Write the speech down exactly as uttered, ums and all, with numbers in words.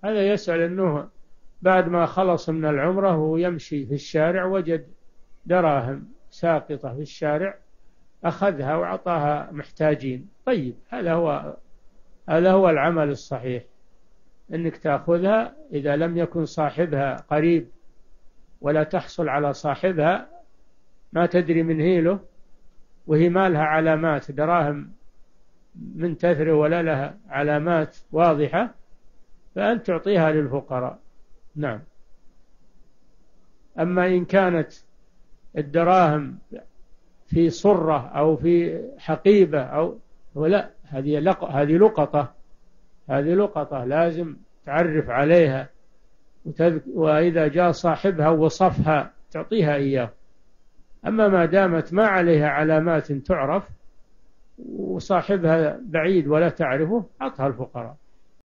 هذا يسأل أنه بعد ما خلص من العمرة ويمشي في الشارع وجد دراهم ساقطة في الشارع، أخذها وأعطاها محتاجين. طيب، هذا هو هذا هو العمل الصحيح، أنك تأخذها إذا لم يكن صاحبها قريب ولا تحصل على صاحبها، ما تدري من هيله، وهي ما لها علامات، دراهم من تثر ولا لها علامات واضحة، فأن تعطيها للفقراء. نعم. أما إن كانت الدراهم في صرة أو في حقيبة أو ولا، هذه لق... هذه لقطة هذه لقطة لازم تعرف عليها، وتذك... وإذا جاء صاحبها وصفها تعطيها إياه. أما ما دامت ما عليها علامات تعرف وصاحبها بعيد ولا تعرفه، أعطها الفقراء.